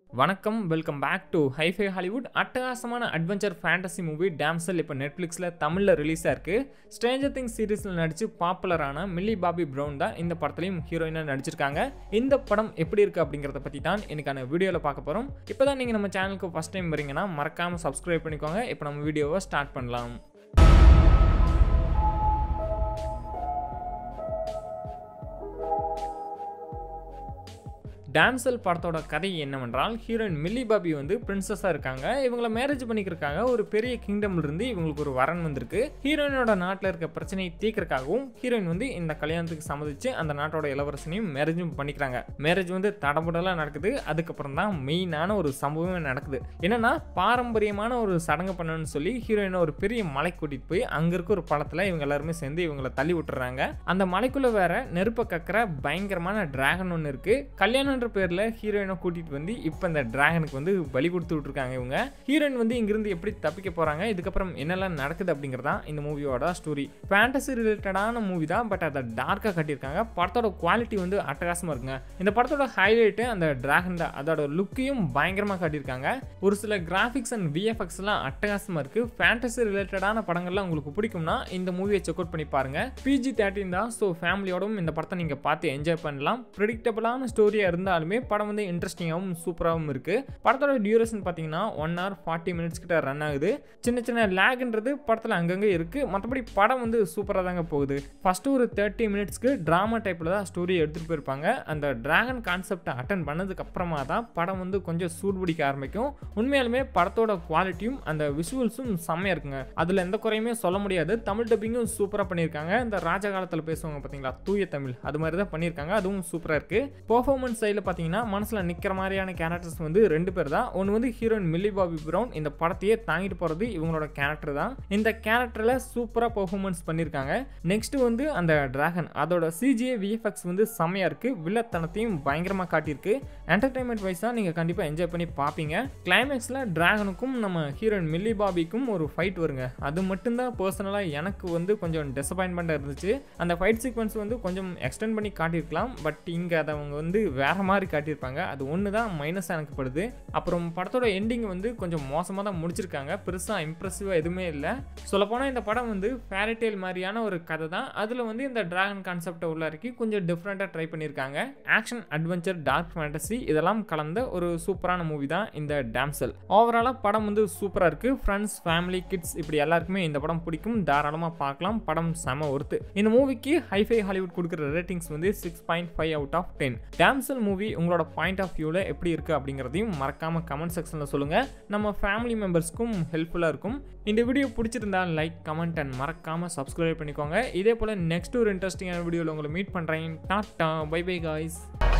வணக்கம் welcome back to Hifihollywood. அட்டகாசமான adventure fantasy movie Damsel இப்போ நெட்ஃப்ளிக்ஸில் தமிழில் ரிலீஸாக இருக்குது. ஸ்ட்ரேஞ்சர் திங்ஸ் சீரீஸில் நடித்து பாப்புலரான மில்லி பாபி ப்ரௌன் தான் இந்த படத்துலையும் ஹீரோயினாக நடிச்சிருக்காங்க. இந்த படம் எப்படி இருக்குது அப்படிங்கிறத பற்றி தான் இன்னைக்கான வீடியோவில் பார்க்க போகிறோம். இப்போ தான் நீங்கள் நம்ம சேனலுக்கு ஃபஸ்ட் டைம் வரீங்கன்னா மறக்காமல் சப்ஸ்கிரைப் பண்ணிக்கோங்க. இப்போ நம்ம வீடியோவை ஸ்டார்ட் பண்ணலாம். Damsel படத்தோட கதை என்னவென்றால் ஹீரோயின் மில்லி பாபி வந்து பிரின்சஸாக இருக்காங்க. இவங்களை மேரேஜ் பண்ணிக்கிறதுக்காக ஒரு பெரிய கிங்டம்ல இருந்து இவங்களுக்கு ஒரு வரன் வந்திருக்கு. ஹீரோயினோட நாட்டில் இருக்க பிரச்சனையை தீர்க்கறதுக்காகவும் ஹீரோயின் வந்து இந்த கல்யாணத்துக்கு சம்மதிச்சு அந்த நாட்டோட இளவரசனையும் மேரேஜும் பண்ணிக்கிறாங்க. மேரேஜ் வந்து தடபுடலாம் நடக்குது. அதுக்கப்புறம் தான் மெயினான ஒரு சம்பவமே நடக்குது. என்னன்னா பாரம்பரியமான ஒரு சடங்கு பண்ணணும்னு சொல்லி ஹீரோயினை ஒரு பெரிய மலை கூட்டிட்டு போய் அங்க இருக்க ஒரு பழத்துல இவங்க எல்லாருமே சேர்ந்து இவங்களை தள்ளி விட்டுறாங்க. அந்த மலைக்குள்ள வேற நெருப்ப கக்கிற பயங்கரமான டிராகன் ஒன்று இருக்கு. கல்யாணம் பேர்ல ஹீரோயினை கூட்டிட்டு வந்து இப்ப இந்த டிராகனுக்கு வந்து பலி கொடுத்து விட்டுருக்காங்க. இவங்க ஹீரோயின் வந்து இங்கிருந்து எப்படி தப்பிக்க போறாங்க, இதுக்கப்புறம் என்னெல்லாம் நடக்குது அப்படிங்கறதா இந்த மூவியோட ஸ்டோரி. ஃபேண்டசி ரிலேட்டடான மூவி தான், பட் அதை டார்க்கா கட்டியிருக்காங்க. படத்தோட குவாலிட்டி வந்து அட்டகாசமா இருக்குங்க. இந்த படத்தோட ஹைலைட் அந்த டிராகன் தான். அதோட லுக்கையும் பயங்கரமா காட்டியிருக்காங்க. ஒரு சில கிராபிக்ஸ் அண்ட் விஎஃப்எக்ஸ் எல்லாம் அட்டகாசமா இருக்கு. ஃபேண்டசி ரிலேட்டடான படங்கள்லாம் உங்களுக்கு பிடிக்கும்னா இந்த மூவியை செக் அவுட் பண்ணி பாருங்க. PG-13 தான், ஸோ ஃபேமிலியோடும் இந்த படத்தை நீங்க பார்த்து என்ஜாய் பண்ணலாம். ப்ரெடிக்டபிளான ஸ்டோரியா இருந்தாலுமே படம் வந்து இன்ட்ரெஸ்டிங்காகவும் சூப்பராகவும் இருக்கு. படத்தோட டியூரேஷன் பார்த்தீங்கன்னா 1 hour 40 minutes கிட்ட ரன் ஆகுது. சின்ன சின்ன லேக்ன்றது படத்தில் அங்கங்கே இருக்கு. மற்றபடி படம் வந்து சூப்பராக தாங்க போகுது. ஃபர்ஸ்ட் ஒரு 30 minutesக்கு டிராமா டைப்ல தான் ஸ்டோரி எடுத்துட்டு போயிருப்பாங்க. அந்த டிராகன் கான்செப்டை அட்டன் பண்ணதுக்கு அப்புறமா தான் படம் வந்து கொஞ்சம் சூடுபிடிக்க ஆரம்பிக்கும். உண்மையாலுமே படத்தோட குவாலிட்டியும் அந்த விஷுவல்ஸும் செம்மையா இருக்குங்க. அதுல எந்த குறையுமே சொல்ல முடியாது. தமிழ் டப்பிங்கும் சூப்பராக பண்ணியிருக்காங்க. இந்த ராஜ காலத்தில் பேசுவாங்க பார்த்தீங்களா, தூய தமிழ், அது மாதிரி தான் பண்ணியிருக்காங்க. அதுவும் சூப்பராக இருக்கு. பெர்ஃபார்மன்ஸ் சைடில் பார்த்தீங்கன்னா மனசுல நிக்கிற மாதிரியான கேரக்டர்ஸ் வந்து 2 பேர் தான். ஒன்று வந்து ஹீரோயின் மில்லி பாபி ப்ரௌன். இந்த படத்தையே தாங்கிட்டு போறது இவங்களோட கேரக்டர் தான். இந்த கேரக்டர்ல சூப்பரா பெர்ஃபார்மன்ஸ் பண்ணிருக்காங்க. நெக்ஸ்ட் வந்து அந்த டிராகன், அதோட CGI VFX வந்து செம்மையா இருக்கு. வில்லத்தனத்தையும் பயங்கரமா காட்டியிருக்கு. என்டர்டைன்மெண்ட் வைஸா நீங்க கண்டிப்பா என்ஜாய் பண்ணி பாப்பீங்க. கிளைமேக்ஸ்ல டிராகனுக்கும் நம்ம ஹீரோயின் மில்லி பாபிக்கும் ஒரு ஃபைட் வருங்க. அது மட்டும்தான் பர்சனலா எனக்கு வந்து கொஞ்சம் டிசப்பாயின்மெண்டா இருந்துச்சு. அந்த ஃபைட் சீக்வன்ஸ் வந்து கொஞ்சம் எக்ஸ்டெண்ட் பண்ணி காட்டியிருக்கலாம். பட் இங்க அதை அவங்க வந்து வேற மாதிரி காட்டியிருப்பாங்க. அது ஒன்று தான் மைனஸ் எனக்கு படுது. அப்புறம் படத்தோட எண்டிங் வந்து கொஞ்சம் மோசமாக தான் முடிச்சிருக்காங்க. பெருசாக இம்ப்ரெசிவாக எதுவுமே இல்லை. சொல்லப்போனால் இந்த படம் வந்து ஃபேரிடேல் மாதிரியான ஒரு கதை தான். அதில் வந்து இந்த டிராகன் கான்செப்டை உள்ள இறக்கி கொஞ்சம் டிஃப்ரெண்ட்டாக ட்ரை பண்ணியிருக்காங்க. ஆக்ஷன், அட்வென்ச்சர், டார்க் ஃபேண்டசி இதெல்லாம் கலந்த ஒரு சூப்பரான மூவி தான் இந்த Damsel. ஓவராலாக படம் வந்து சூப்பராக இருக்கு. ஃப்ரெண்ட்ஸ், ஃபேமிலி, கிட்ஸ் இப்படி எல்லாருக்குமே இந்த படம் பிடிக்கும். தாராளமாக பார்க்கலாம். படம் செம ஒர்த்து. இந்த மூவிக்கு Hifihollywood கொடுக்குற ரேட்டிங்ஸ் வந்து 6.5 out of 10. Damsel மூவி உங்களோட பாயிண்ட் ஆஃப் வியூவில் எப்படி இருக்குது அப்படிங்கிறதையும் மறக்காமல் கமெண்ட் செக்ஷனில் சொல்லுங்கள். நம்ம ஃபேமிலி மெம்பர்ஸ்க்கும் ஹெல்ப்ஃபுல்லாக இருக்கும். இந்த வீடியோ பிடிச்சிருந்தா லைக், கமெண்ட் அண்ட் மறக்காமல் சப்ஸ்கிரைப் பண்ணிக்கோங்க. இதே போல் நெக்ஸ்ட் ஒரு இன்ட்ரெஸ்டிங்கான வீடியோவில் உங்களை மீட் பண்ணுறேன். டாட்டா, பை பை காய்ஸ்.